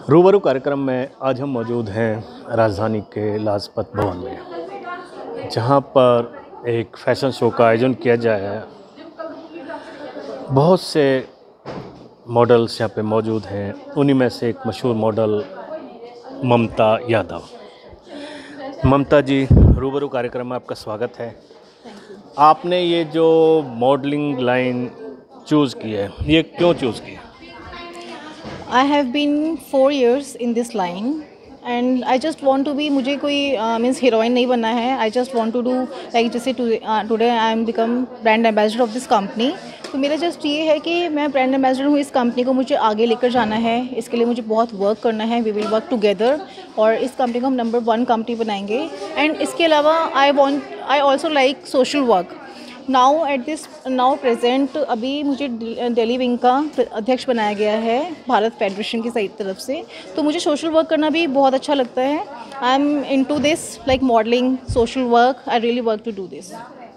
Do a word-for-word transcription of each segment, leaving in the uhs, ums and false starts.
रूबरू कार्यक्रम में आज हम मौजूद हैं राजधानी के लाजपत भवन में, जहां पर एक फ़ैशन शो का आयोजन किया जाए है। बहुत से मॉडल्स यहाँ पे मौजूद हैं, उन्हीं में से एक मशहूर मॉडल ममता यादव। ममता जी, रूबरू कार्यक्रम में आपका स्वागत है। आपने ये जो मॉडलिंग लाइन चूज़ की है, ये क्यों चूज़ की है? I have been four years in this line and I just want to be मुझे कोई मीन्स हीरोइन नहीं बनना है। I just want to do like जैसे today I am become brand ambassador of this company. तो मेरा just ये है कि मैं ब्रांड एम्बेसडर हूँ इस कंपनी को, मुझे आगे लेकर जाना है। इसके लिए मुझे बहुत वर्क करना है। वी विल वर्क टुगेदर और इस कंपनी को हम नंबर वन कंपनी बनाएंगे। एंड इसके अलावा I want I also like social work. Now at this now present अभी मुझे दिल्ली विंग का अध्यक्ष बनाया गया है भारत फेडरेशन की सही तरफ से। तो मुझे सोशल वर्क करना भी बहुत अच्छा लगता है। I am into this like modelling, social work. I really work to do this.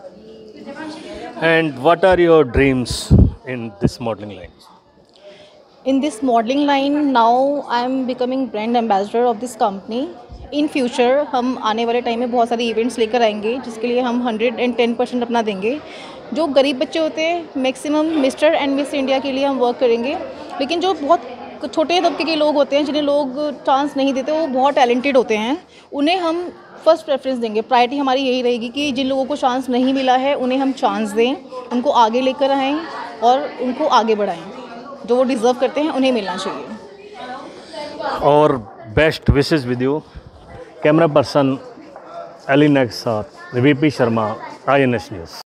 And what are your dreams in this modeling line? In this modeling line now I am becoming brand ambassador of this company. In future हम आने वाले time में बहुत सारे events लेकर आएंगे, जिसके लिए हम हंड्रेड एंड टेन परसेंट अपना देंगे। जो गरीब बच्चे होते हैं, maximum mister and miss India के लिए हम वर्क करेंगे। लेकिन जो बहुत छोटे तबके के लोग होते हैं, जिन्हें लोग चांस नहीं देते, वो बहुत टैलेंटेड होते हैं, उन्हें हम फर्स्ट प्रेफरेंस देंगे। प्रायोरिटी हमारी यही रहेगी कि जिन लोगों को चांस नहीं मिला है उन्हें हम चांस दें, उनको आगे लेकर आएँ और उनको आगे बढ़ाएँ। जो वो डिज़र्व करते हैं उन्हें मिलना चाहिए। और best wishes with you. Camera person एलिन के साथ VP Sharma, I N S news.